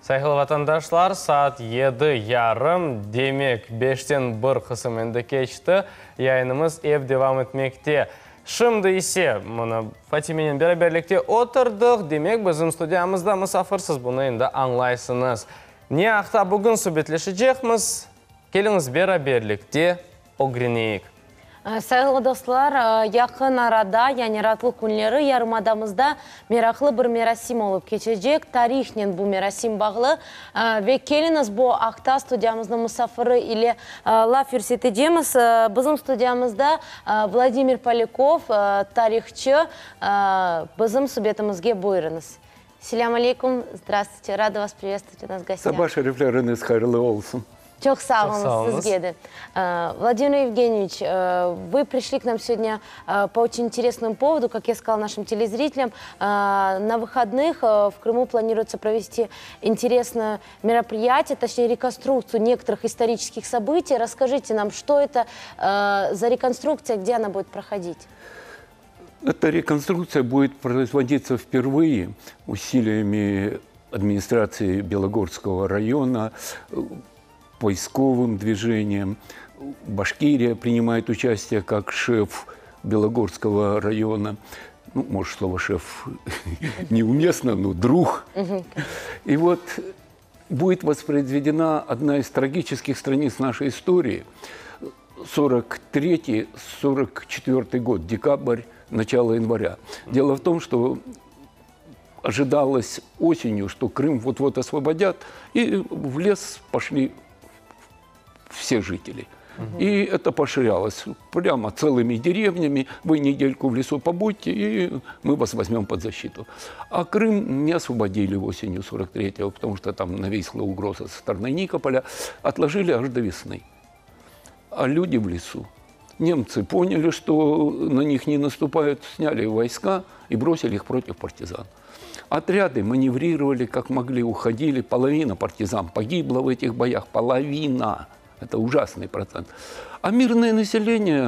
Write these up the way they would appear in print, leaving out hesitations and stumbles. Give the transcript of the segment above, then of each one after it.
Sayılı vatandaşlar, saat 7:30, demek 5'ten 1 kısımında geçti. Yayınımız ev devam etmekte. Şimdi ise Fatime'nin beraberlikte oturduk. Demek bizim stüdyamızda misafirsiniz, bunu endi anlaysınız. Ne haqda bugün söhbetleşeceğimiz? Keliniz beraberlikte öğreneyik. Sayılı dostlar, yakın arada, yani Ratlıq günleri yarımadamızda meraklı bir merasim olup geçecek. Tarihinin bu merasim bağlı ve keliniz bu haqta stüdyamızın misafiri ile laf yürüteceğimiz. Bizim stüdyamızda Vladimir Polyakov, tarihçi, bizim söhbetimizge buyurunuz. Selamun Aleyküm, здравствуйте, rada вас приветствовать у нас в гостях. Sabah şerifleriniz hayırlı olsun. Çok sağ olun, sizге de. Владимир Евгеньевич, вы пришли к нам сегодня по очень интересному поводу, как я сказала нашим телезрителям. На выходных в Крыму планируется провести интересное мероприятие, точнее реконструкцию некоторых исторических событий. Расскажите нам, что это за реконструкция, где она будет проходить? Эта реконструкция будет производиться впервые усилиями администрации Белогорского района, войсковым движением. Башкирия принимает участие как шеф Белогорского района. Ну, может, слово «шеф» неуместно, но друг. И вот будет воспроизведена одна из трагических страниц нашей истории. 43-44 год, декабрь, начало января. Дело в том, что ожидалось осенью, что Крым вот-вот освободят, и в лес пошли все жители. И это поширялось прямо целыми деревнями. Вы недельку в лесу побудьте, и мы вас возьмем под защиту. А Крым не освободили осенью 43-го, потому что там нависла угроза со стороны Никополя. Отложили аж до весны. А люди в лесу. Немцы поняли, что на них не наступают, сняли войска и бросили их против партизан. Отряды маневрировали как могли, уходили. Половина партизан погибла в этих боях. Половина. Это ужасный процент. А мирное население,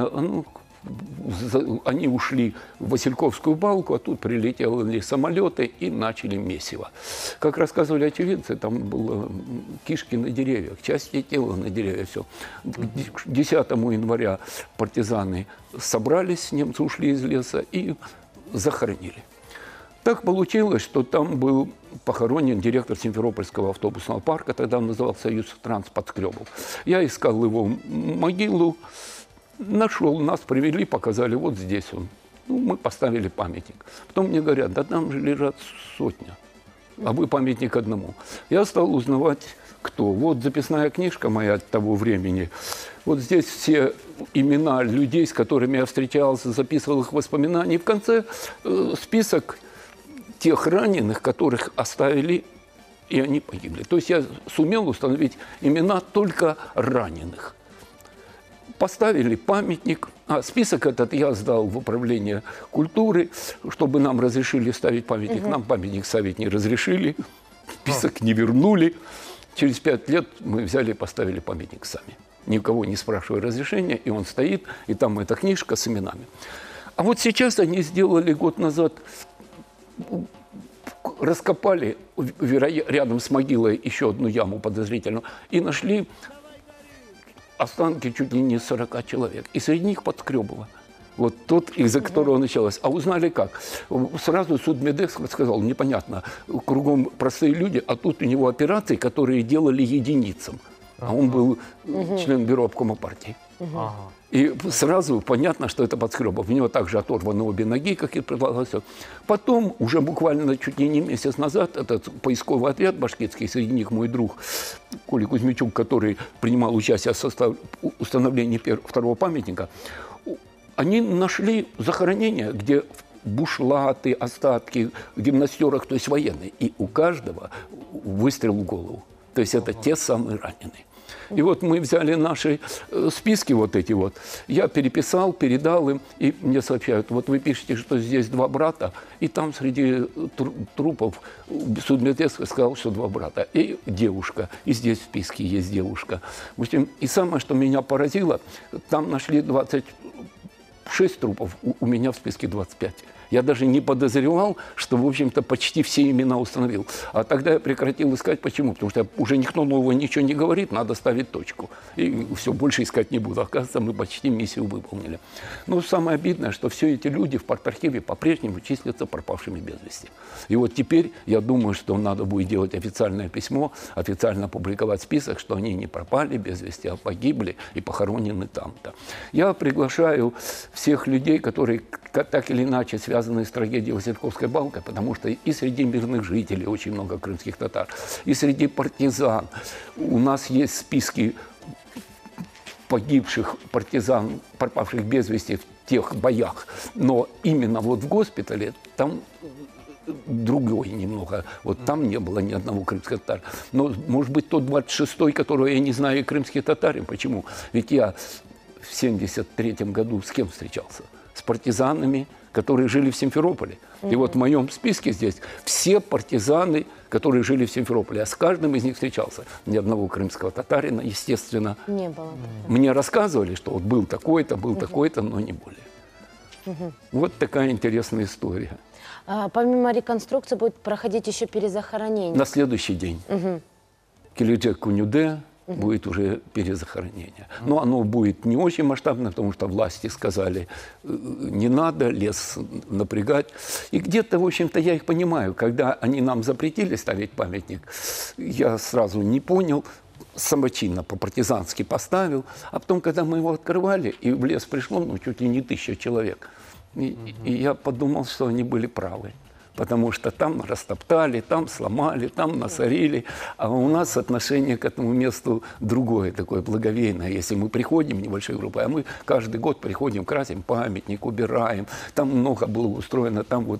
они ушли в Васильковскую балку, а тут прилетели самолеты и начали месиво. Как рассказывали очевидцы, там было кишки на деревьях, части тела на деревьях, все. К 10 января партизаны собрались, немцы ушли из леса и захоронили. Так получилось, что там был похоронен директор Симферопольского автобусного парка, тогда он назывался «Союз Транс» Подскребов. Я искал его могилу, нашел, нас привели, показали, вот здесь он. Ну, мы поставили памятник. Потом мне говорят, да там же лежат сотня, а вы памятник одному. Я стал узнавать, кто. Вот записная книжка моя от того времени. Вот здесь все имена людей, с которыми я встречался, записывал их воспоминания. И в конце список тех раненых, которых оставили, и они погибли. То есть я сумел установить имена только раненых. Поставили памятник. А список этот я сдал в управление культуры, чтобы нам разрешили ставить памятник. Нам памятник ставить не разрешили, список не вернули. Через 5 лет мы взяли и поставили памятник сами. Никого не спрашивая разрешения, и он стоит, и там эта книжка с именами. А вот сейчас они сделали год назад, раскопали рядом с могилой еще одну яму подозрительную и нашли останки чуть ли не 40 человек. И среди них Подскребова. Вот тот, из-за которого началось. А узнали как? Сразу судмедэкс сказал, непонятно, кругом простые люди, а тут у него операции, которые делали единицам. А он был член бюро обкома партии. И сразу понятно, что это Подскребов. У него также оторваны обе ноги, как и предполагалось. Потом, уже буквально чуть ли не месяц назад, этот поисковый отряд башкирский, среди них мой друг Коля Кузьмичук, который принимал участие в установлении второго памятника, они нашли захоронения, где бушлаты, остатки, гимнастерок, то есть военные. И у каждого выстрел в голову. То есть это те самые раненые. И вот мы взяли наши списки вот эти вот. Я переписал, передал им, и мне сообщают, вот вы пишете, что здесь 2 брата, и там среди трупов судмедэкс сказал, что 2 брата. И девушка, и здесь в списке есть девушка. В общем, и самое, что меня поразило, там нашли 26 трупов, у меня в списке 25. Я даже не подозревал, что, в общем-то, почти все имена установил. А тогда я прекратил искать. Почему? Потому что уже никто нового ничего не говорит, надо ставить точку. И все, больше искать не буду. Оказывается, мы почти миссию выполнили. Но самое обидное, что все эти люди в партархиве по-прежнему числятся пропавшими без вести. И вот теперь я думаю, что надо будет делать официальное письмо, официально опубликовать список, что они не пропали без вести, а погибли и похоронены там-то. Я приглашаю всех людей, которые так или иначе связаны с трагедией Васильковской балкой, потому что и среди мирных жителей очень много крымских татар, и среди партизан. У нас есть списки погибших партизан, пропавших без вести в тех боях. Но именно вот в госпитале там другой немного. Вот там не было ни одного крымского татара. Но, может быть, тот 26-й, которого я не знаю, и крымские татары. Почему? Ведь я в 73-м году с кем встречался? С партизанами, которые жили в Симферополе. И вот в моем списке здесь все партизаны, которые жили в Симферополе. Я с каждым из них встречался. Ни одного крымского татарина, естественно. Не было. Мне рассказывали, что вот был такой-то, но не более. Вот такая интересная история. Помимо реконструкции будет проходить еще перезахоронение. На следующий день. Келиджек Кунюде будет уже перезахоронение. Но оно будет не очень масштабное, потому что власти сказали, не надо лес напрягать. И где-то, в общем-то, я их понимаю. Когда они нам запретили ставить памятник, я сразу не понял, самочинно по-партизански поставил. А потом, когда мы его открывали, и в лес пришло, ну, чуть ли не 1000 человек. И я подумал, что они были правы. Потому что там растоптали, там сломали, там насорили. А у нас отношение к этому месту другое, такое благоговейное. Если мы приходим небольшой группой, а мы каждый год приходим, красим памятник, убираем. Там много было устроено, там вот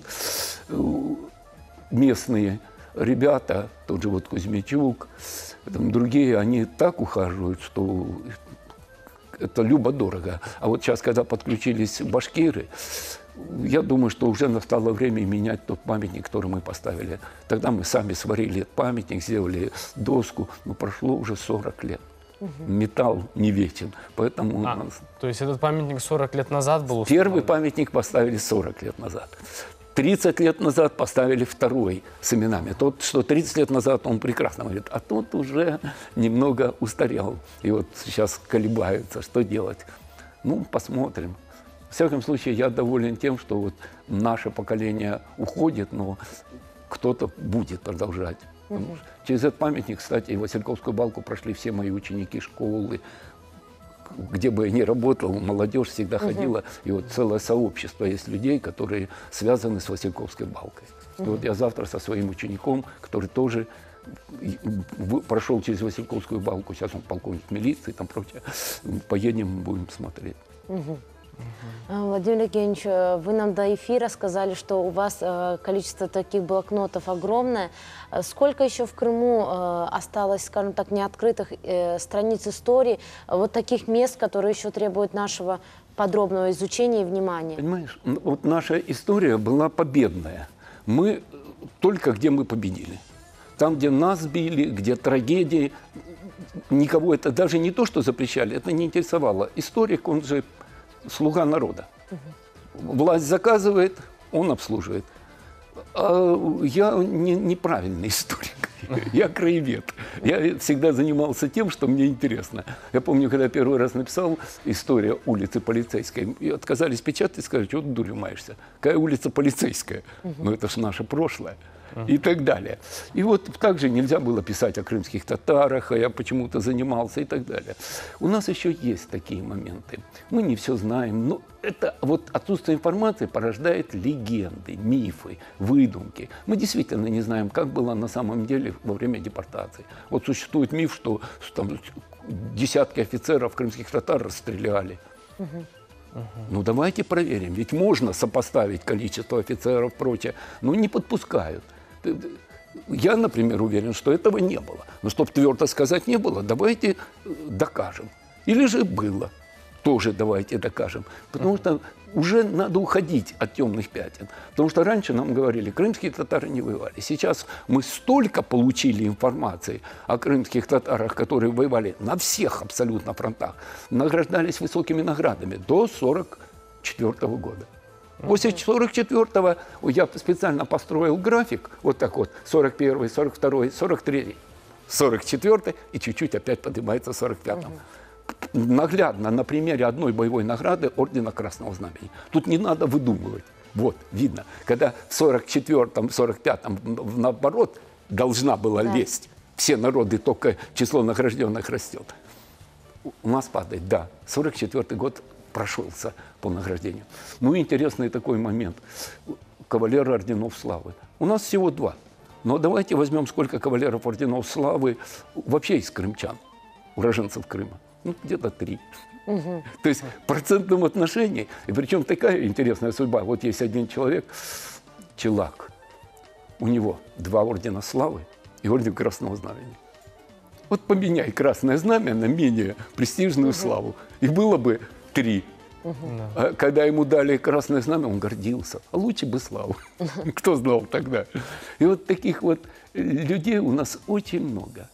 местные ребята, тот же вот Кузьмичук, там другие, они так ухаживают, что это любо-дорого. А вот сейчас, когда подключились башкиры, я думаю, что уже настало время менять тот памятник, который мы поставили. Тогда мы сами сварили памятник, сделали доску, но прошло уже 40 лет. Металл не вечен, поэтому у нас... То есть этот памятник 40 лет назад был установлен? Первый памятник поставили 40 лет назад. 30 лет назад поставили второй с именами. Тот, что 30 лет назад, он прекрасно говорит, а тот уже немного устарел. И вот сейчас колебаются, что делать. Ну, посмотрим. В всяком случае, я доволен тем, что вот наше поколение уходит, но кто-то будет продолжать. Через этот памятник, кстати, Васильковскую балку прошли все мои ученики школы. Где бы я ни работал, молодежь всегда ходила. И вот целое сообщество есть людей, которые связаны с Васильковской балкой. И вот я завтра со своим учеником, который тоже прошел через Васильковскую балку, сейчас он полковник милиции, там прочее, поедем, будем смотреть. Владимир Евгеньевич, вы нам до эфира сказали, что у вас количество таких блокнотов огромное. Сколько еще в Крыму осталось, скажем так, неоткрытых страниц истории, вот таких мест, которые еще требуют нашего подробного изучения и внимания? Понимаешь, вот наша история была победная. Мы только где мы победили. Там, где нас били, где трагедии, никого это даже не то, что запрещали, это не интересовало. Историк, он же слуга народа. Власть заказывает, он обслуживает. А я неправильный историк, я краевед. Я всегда занимался тем, что мне интересно. Я помню, когда первый раз написал «История улицы Полицейской», и отказались печатать и сказали, что ты дурью маешься. Какая улица Полицейская? Ну это же наше прошлое. И так далее. И вот также нельзя было писать о крымских татарах, а я почему-то занимался и так далее. У нас еще есть такие моменты. Мы не все знаем, но это вот отсутствие информации порождает легенды, мифы, выдумки. Мы действительно не знаем, как было на самом деле во время депортации. Вот существует миф, что там десятки офицеров крымских татар расстреляли. Ну давайте проверим, ведь можно сопоставить количество офицеров и прочее, но не подпускают. Я, например, уверен, что этого не было. Но чтобы твердо сказать не было, давайте докажем. Или же было, тоже давайте докажем. Потому что уже надо уходить от темных пятен. Потому что раньше нам говорили, крымские татары не воевали. Сейчас мы столько получили информации о крымских татарах, которые воевали на всех абсолютно фронтах, награждались высокими наградами до 1944 года. После 44-го я специально построил график, вот так вот, 41-й, 42-й, 43-й, 44-й, и чуть-чуть опять поднимается 45-м. Наглядно на примере одной боевой награды Ордена Красного Знамени. Тут не надо выдумывать. Вот, видно, когда в 44-м, 45-м, наоборот, должна была лезть. Все народы, только число награжденных растет. У нас падает, да. 44-й год прошелся по награждению. Ну, интересный такой момент. Кавалеры орденов славы. У нас всего 2. Но давайте возьмем, сколько кавалеров орденов славы вообще из крымчан, уроженцев Крыма. Ну, где-то 3. То есть в процентном отношении. И причем такая интересная судьба. Вот есть один человек, Челак. У него 2 ордена славы и орден Красного Знамени. Вот поменяй Красное Знамя на менее престижную славу. И было бы 3. А когда ему дали Красное Знамя, он гордился. А лучше бы славу. Кто знал тогда? И вот таких вот людей у нас очень много.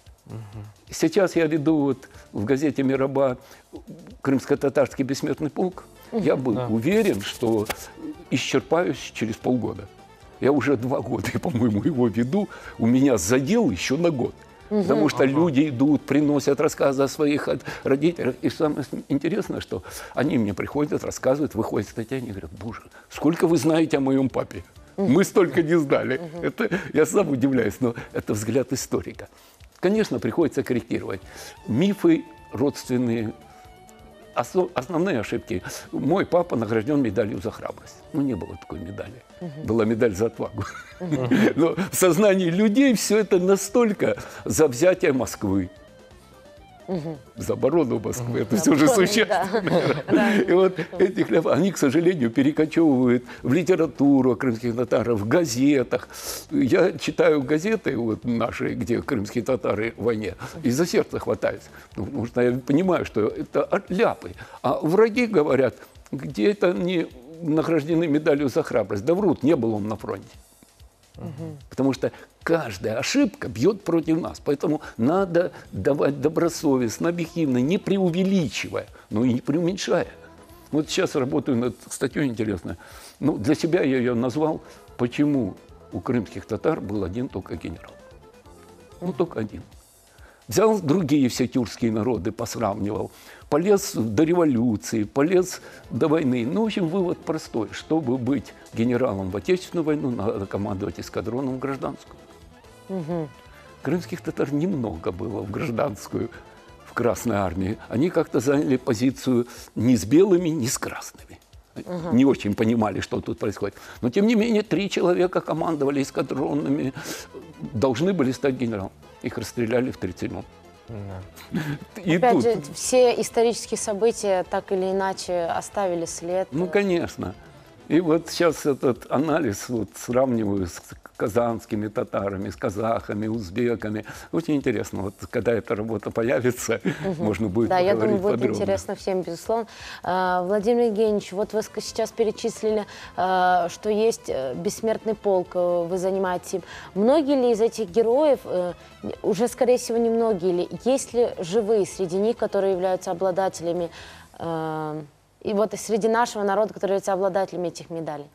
Сейчас я веду вот в газете «Мираба» крымско-татарский бессмертный полк. Я был уверен, что исчерпаюсь через полгода. Я уже 2 года, по-моему, его веду. У меня задел еще на год. Потому что люди идут, приносят рассказы о своих родителях. И самое интересное, что они мне приходят, рассказывают, выходят статья, они говорят: боже, сколько вы знаете о моем папе? Мы столько не знали. Это, я сам удивляюсь, но это взгляд историка. Конечно, приходится корректировать. Мифы родственные, основные ошибки. Мой папа награжден медалью за храбрость. Ну, не было такой медали. Была медаль за отвагу. Но в сознании людей все это настолько за взятие Москвы. За оборону Москвы. Это все же существенно. И вот этих, они, к сожалению, перекочевывают в литературу крымских татар, в газетах. Я читаю газеты вот наши, где крымские татары в войне, и за сердце хватаюсь. Потому что я понимаю, что это ляпы. А враги говорят, где это не награждены медалью за храбрость. Да врут, не был он на фронте. Потому что каждая ошибка бьет против нас. Поэтому надо давать добросовестно, объективно, не преувеличивая, но и не преуменьшая. Вот сейчас работаю над статьей интересной. Ну, для себя я ее назвал «Почему у крымских татар был один только генерал». Ну, только один. Взял другие все тюркские народы, посравнивал. Полез до революции, полез до войны. Ну, в общем, вывод простой. Чтобы быть генералом в Отечественную войну, надо командовать эскадроном в гражданскую. Крымских татар немного было в гражданскую, в Красной армии. Они как-то заняли позицию ни с белыми, ни с красными. Не очень понимали, что тут происходит. Но, тем не менее, 3 человека командовали эскадронами, должны были стать генералом. Их расстреляли в 1937-м. И опять же, все исторические события так или иначе оставили след. Ну, конечно. И вот сейчас этот анализ вот сравниваю с казанскими татарами, с казахами, узбеками. Очень интересно. Вот когда эта работа появится, можно будет поговорить я думаю, будет подробно. интересно всем, безусловно. Владимир Евгеньевич, вот вы сейчас перечислили, что есть бессмертный полк, вы занимаетесь им. Многие ли из этих героев, уже, скорее всего, не многие ли, есть ли живые среди них, которые являются обладателями, и вот среди нашего народа, которые являются обладателями этих медалей?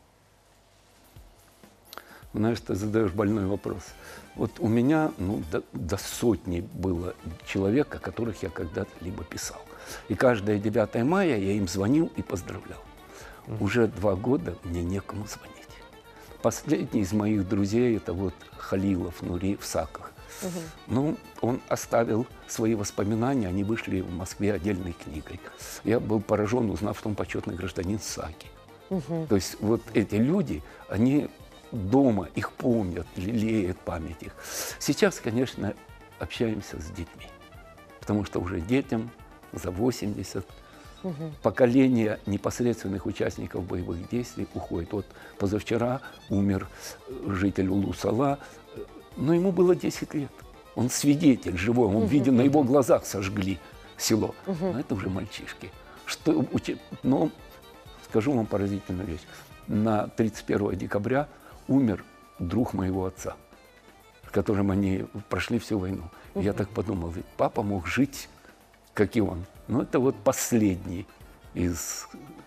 Знаешь, ты задаешь больной вопрос. Вот у меня до сотни было человек, о которых я когда-либо писал. И каждое 9 мая я им звонил и поздравлял. Уже 2 года мне некому звонить. Последний из моих друзей, это вот Халилов Нури в Саках. Ну, он оставил свои воспоминания, они вышли в Москве отдельной книгой. Я был поражен, узнав, что он почетный гражданин Саки. То есть вот эти люди, они дома их помнят, лелеют память их. Сейчас, конечно, общаемся с детьми, потому что уже детям за 80. Поколение непосредственных участников боевых действий уходит. Вот позавчера умер житель Улу-Сала, но ему было 10 лет. Он свидетель живой, он видел, на его глазах сожгли село. Но это уже мальчишки. Но скажу вам поразительную вещь. На 31 декабря умер друг моего отца, с которым они прошли всю войну. И я так подумал, ведь папа мог жить, как и он. Но это вот последний из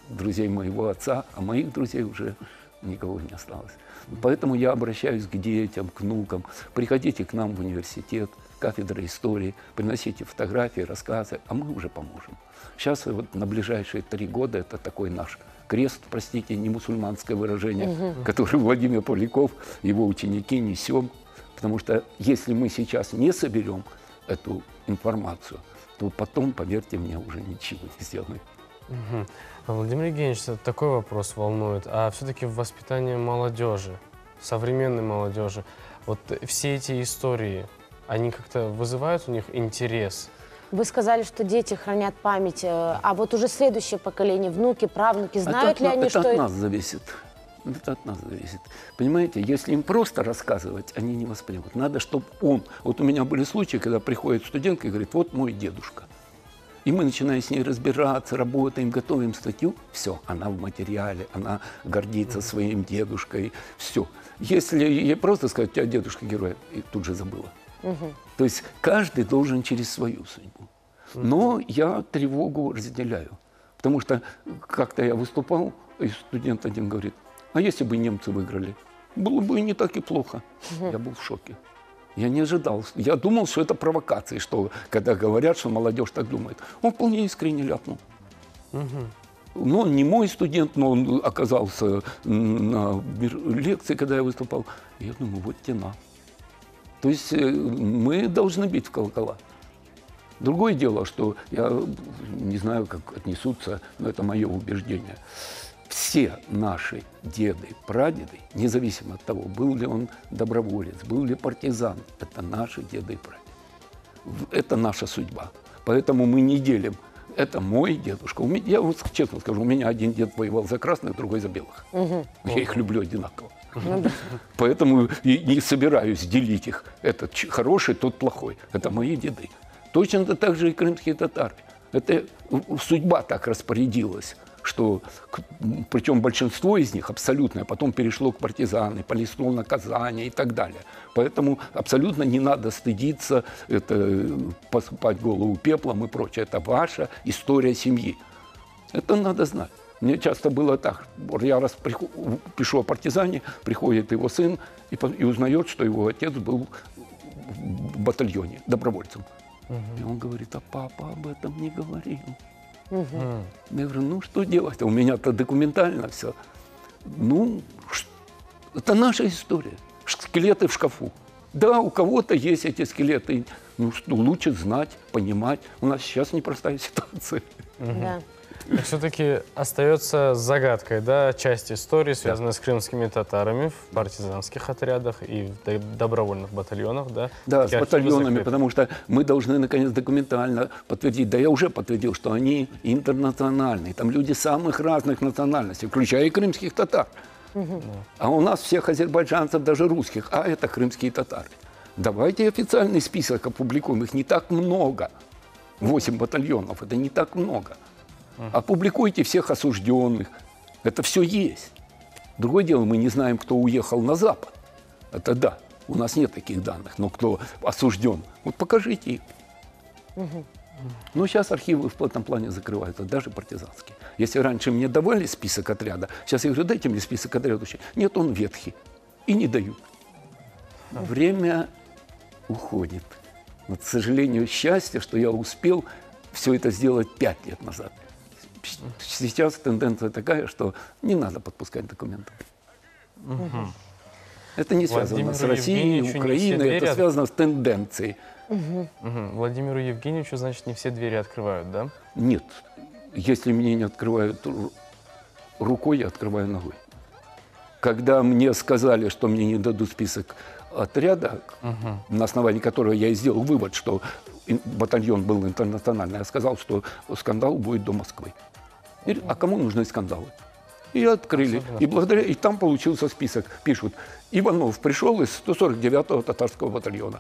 друзей моего отца, а моих друзей уже никого не осталось. Поэтому я обращаюсь к детям, к внукам. Приходите к нам в университет, кафедра истории, приносите фотографии, рассказы, а мы уже поможем. Сейчас вот на ближайшие 3 года это такой наш крест, простите, не мусульманское выражение, который Владимир Павляков, его ученики несем. Потому что если мы сейчас не соберем эту информацию, то потом, поверьте мне, уже ничего не сделаем. Владимир Евгеньевич, такой вопрос волнует. А все-таки в воспитании молодежи, современной молодежи, вот все эти истории, они как-то вызывают у них интерес? Вы сказали, что дети хранят память, а вот уже следующее поколение, внуки, правнуки, знают ли они, что это от нас зависит. Это от нас зависит. Понимаете, если им просто рассказывать, они не воспримут. Надо, чтобы он... Вот у меня были случаи, когда приходит студентка и говорит, вот мой дедушка. И мы начинаем с ней разбираться, работаем, готовим статью. Все, она в материале, она гордится своим дедушкой. Все. Если ей просто сказать, у тебя дедушка герой, и тут же забыла. То есть каждый должен через свою судьбу. Но я тревогу разделяю. Потому что как-то я выступал, и студент один говорит, а если бы немцы выиграли, было бы не так и плохо. Я был в шоке. Я не ожидал. Я думал, что это провокации, что когда говорят, что молодежь так думает. Он вполне искренне ляпнул. Но он не мой студент, но он оказался на лекции, когда я выступал. Я думаю, вот тена. То есть мы должны бить в колокола. Другое дело, что я не знаю, как отнесутся, но это мое убеждение. Все наши деды, прадеды, независимо от того, был ли он доброволец, был ли партизан, это наши деды и прадеды. Это наша судьба. Поэтому мы не делим. Это мой дедушка. Я вот честно скажу, у меня один дед воевал за красных, другой за белых. Я их люблю одинаково. Поэтому и не собираюсь делить их. Этот хороший, тот плохой. Это мои деды. Точно так же и крымские татары. Это судьба так распорядилась, что, причем большинство из них абсолютно, потом перешло к партизанам, понесло наказание и так далее. Поэтому абсолютно не надо стыдиться, это, посыпать голову пеплом и прочее. Это ваша история семьи. Это надо знать. Мне часто было так. Я раз пишу о партизане, приходит его сын и узнает, что его отец был в батальоне добровольцем. И он говорит, а папа об этом не говорил. Я говорю, ну что делать? У меня-то документально все. Ну, это наша история. Скелеты в шкафу. Да, у кого-то есть эти скелеты. Ну что, лучше знать, понимать. У нас сейчас непростая ситуация. Да. Все-таки остается загадкой, да, часть истории, связанная с крымскими татарами в партизанских отрядах и в добровольных батальонах, да? Да, с батальонами, потому что мы должны, наконец, документально подтвердить, да я уже подтвердил, что они интернациональные, там люди самых разных национальностей, включая и крымских татар. А у нас всех азербайджанцев, даже русских, а это крымские татары. Давайте официальный список опубликуем, их не так много. 8 батальонов, это не так много. Опубликуйте всех осужденных. Это все есть. Другое дело, мы не знаем, кто уехал на Запад. Это да, у нас нет таких данных. Но кто осужден, вот покажите их. Но сейчас архивы в этом плане закрываются, даже партизанские. Если раньше мне давали список отряда, сейчас я говорю, дайте мне список отряда. Нет, он ветхий. И не дают. Время уходит. Вот, к сожалению, счастье, что я успел все это сделать 5 лет назад. Сейчас тенденция такая, что не надо подпускать документы. Это не связано с Россией, Украиной, это связано с тенденцией. Владимиру Евгеньевичу, значит, не все двери открывают, да? Нет. Если мне не открывают рукой, я открываю ногой. Когда мне сказали, что мне не дадут список отряда, на основании которого я и сделал вывод, что батальон был интернациональный, я сказал, что скандал будет до Москвы. А кому нужны скандалы? И открыли. И там получился список. Пишут, Иванов пришел из 149-го татарского батальона.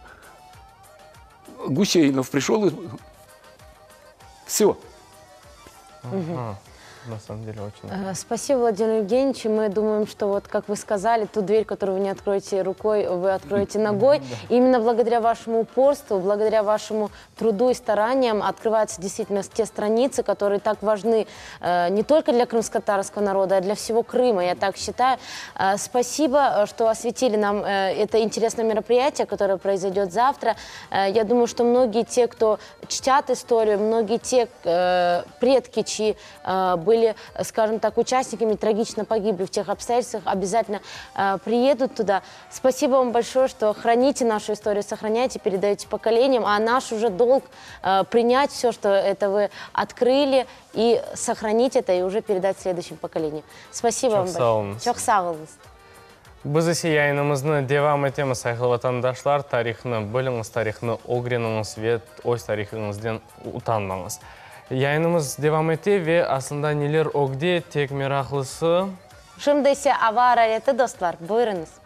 Гусейнов пришел из... Все. на самом деле очень. Спасибо, Владимир Евгеньевич. Мы думаем, что вот, как вы сказали, ту дверь, которую вы не откроете рукой, вы откроете ногой. Именно благодаря вашему упорству, благодаря вашему труду и стараниям открываются действительно те страницы, которые так важны не только для крымско-татарского народа, а для всего Крыма, я так считаю. Спасибо, что осветили нам это интересное мероприятие, которое произойдет завтра. Я думаю, что многие те, кто чтят историю, многие те предки, чьи были, скажем так, участниками, трагично погибли в тех обстоятельствах, обязательно приедут туда. Спасибо вам большое, что храните нашу историю, сохраняете, передаете поколениям, а наш уже долг принять все, что это вы открыли, и сохранить это, и уже передать следующим поколениям. Спасибо вам большое. Çok sağ olun. Біз есе яйынымызны девам етеміз, сайқыл ватандашлар, тарихны біліңіз, тарихны огреніңіз, өз тарихыңызден ұтанмаңыз. Яйынымыз девам ете ве асында нелер огде тек мерақлысы... Şimdi ise hava harareti dostlar, buyurunuz.